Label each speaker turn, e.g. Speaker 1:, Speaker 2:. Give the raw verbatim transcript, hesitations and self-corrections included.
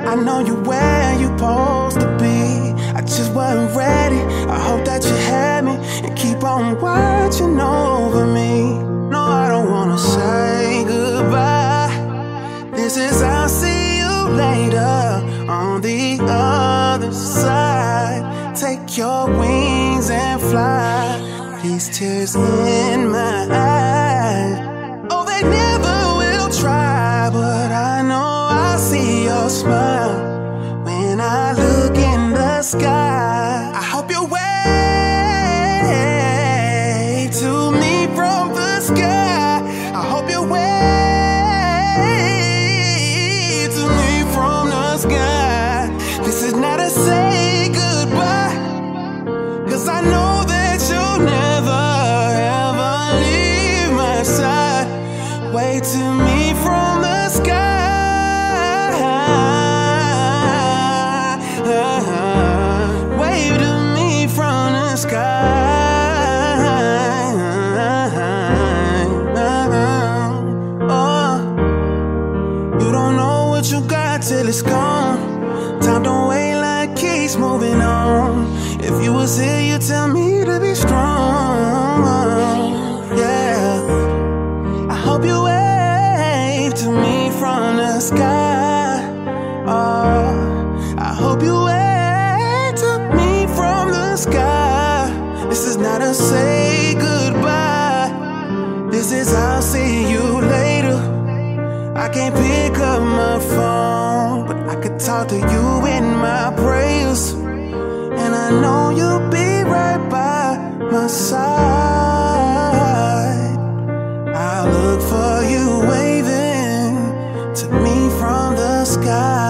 Speaker 1: I know you where you supposed to be. I just wasn't ready. I hope that you had me and keep on watching over me. No, I don't wanna say goodbye. This is I'll see you later on the other side. Take your wings and fly. These tears in my eyes, oh, they never will try, but I know I see your smile when I look in the sky. I hope you wave to me from the sky. I hope you wave to me from the sky. This is not a say goodbye, 'cause I know that you'll never ever leave my side. Wave to me from the sky. Wave to me from the sky. Oh, you don't know what you got till it's gone. Time don't wait, like keeps moving on. If you was here, you tell me to be strong. Yeah, I hope you wave to me from the sky. Oh, I hope you wave to me from the sky. This is not a say goodbye. This is I'll see you later. I can't pick up my phone, but I could talk to you in my prayers, and I know you'll be right by my side. I'll look for you waving to me from the sky.